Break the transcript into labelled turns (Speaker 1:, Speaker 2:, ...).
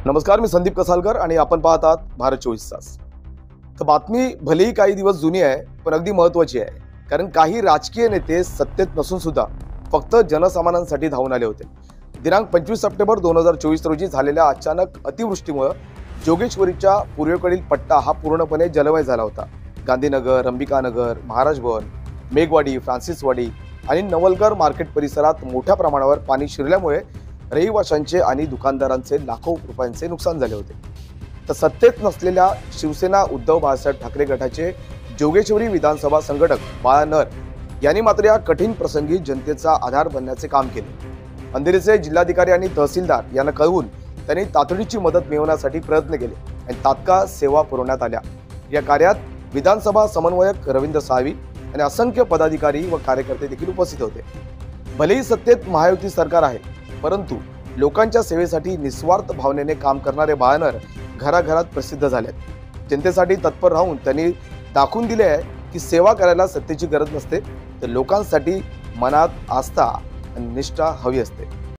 Speaker 1: नमस्कार, मी संदीप कसालकर आणि आपण पाहत आहात भारत 24 तास। तर बातमी भलेही काही दिवस जुनी आहे, पण अगदी महत्त्वाची आहे। कारण काही राजकीय नेते सत्तेत नसून सुद्धा फक्त जनसामान्यांसाठी धावून आले होते। दिनांक 25 सप्टेंबर 2024 रोजी झालेल्या अचानक अतिवृष्टीमुळे जोगेश्वरीच्या पूर्वेकडील पट्टा हा पूर्णपणे जलमय झाला होता। गांधीनगर, अंबिकानगर, महाराज भवन, मेघवाडी, फ्रान्सिसवाडी आणि नवलगर मार्केट परिसरात मोठ्या प्रमाणावर पाणी शिरल्यामुळे रहिवाशांचे आणि दुकानदारांचे लाखो रुपयांचे नुकसान झाले होते। तर सत्तेत नसलेल्या शिवसेना उद्धव बाळासाहेब ठाकरे गटाचे जोगेश्वरी विधानसभा संघटक बाळा नर यांनी मात्र या कठीण प्रसंगी जनतेचा आधार बनण्याचे काम केले। अंधेरीचे जिल्हाधिकारी आणि तहसीलदार यांना कळवून त्यांनी तातडीची मदत मिळवण्यासाठी प्रयत्न केले आणि तात्काळ सेवा पुरवण्यात आल्या। या कार्यात विधानसभा समन्वयक रवींद्र साळवी आणि असंख्य पदाधिकारी व कार्यकर्ते देखील उपस्थित होते। भलेही सत्तेत महायुती सरकार आहे, परंतु लोकांच्या सेवेसाठी निस्वार्थ भावनेने काम करणारे बाळानर घराघरात प्रसिद्ध झालेत। जनतेसाठी तत्पर राहून त्यांनी दाखवून दिले आहे की सेवा करायला सत्तेची गरज नसते, तर लोकांसाठी मनात आस्था आणि निष्ठा हवी असते।